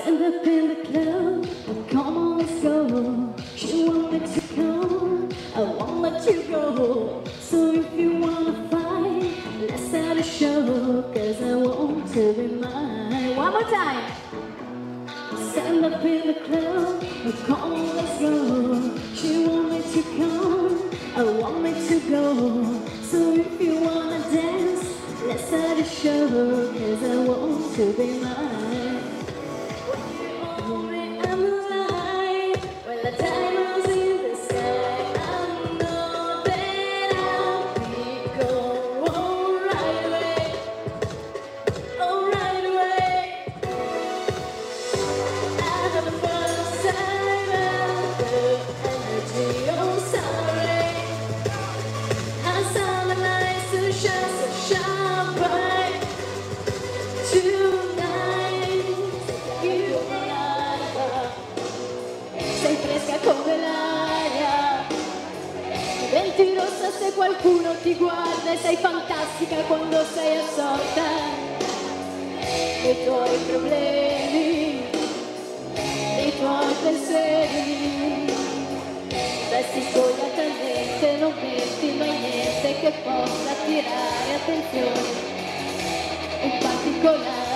Stand up in the club, oh, come on, let's go. She won't let you come, I won't let you go. So if you wanna fight, let's start a show, 'cause I want to be mine. One more time. Stand up in the club, oh, come on, let's go. She won't let you come, I won't let you go. So if you wanna dance, let's start a show, 'cause I want to be mine. I'm alive when the diamonds in the sky. I know that I'll be gone. Oh, right away, oh, right away. I have the first time of the energy. Oh, sorry. I saw the lights to shine so sharp bright tonight. You sei fresca come l'aria, diventi rossa se qualcuno ti guarda e sei fantastica quando sei assorta nei tuoi problemi, nei tuoi pensieri. Resti spogliatamente, non metti mai niente che possa attirare attenzione, in particolare